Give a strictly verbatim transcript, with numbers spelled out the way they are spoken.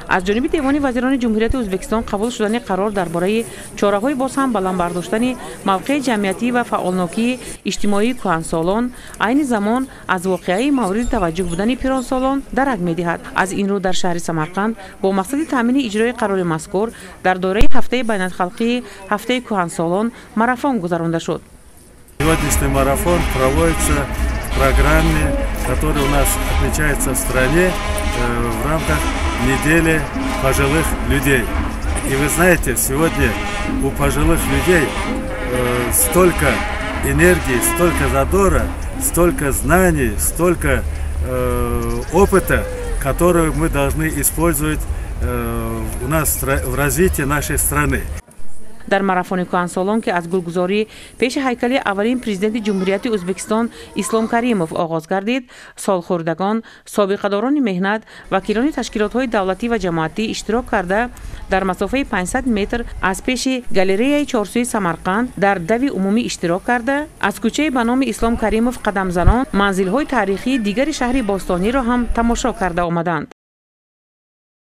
از جانب دیوان وزیران جمهوریت ازبکستان قبول شدن قرار درباره چاره‌های باز هم بلند برداشتن موقع جمعیتی و فعالنوکی اجتماعی کهنسالان عین زمان از واقعه مورد توجه بودن پیرانسالان درک می‌دهد. از این رو در شهر سمرقند با مقصد تامین اجرای قرار مذکور در دوره هفته بین‌الخلقی هفته کهنسالان марафон گذرانده شد. Сегодняшний марафон проводится в программе, которая у нас отмечается в стране в рамках недели пожилых людей. И вы знаете, сегодня у пожилых людей столько энергии, столько задора, столько знаний, столько опыта, которые мы должны использовать у нас в развитии нашей страны. در марафони کهنسالان که از گلگزاری پیش هیکل اولین پرزیدنت جمهوریت ازبکستان اسلام کریموف آغاز گردید، سالخوردگان، سابقه‌داران مهنت، وکیلان تشکیلات‌های دولتی و جماعتی اشتراک کرده در مسافه پانصد متر از پیش گالری چهارسوی سمرقند در دوی عمومی اشتراک کرده، از کوچه به نام اسلام کریموف قدم زنان منزل‌های تاریخی دیگر شهر باستانی را هم تماشا کرده آمدند.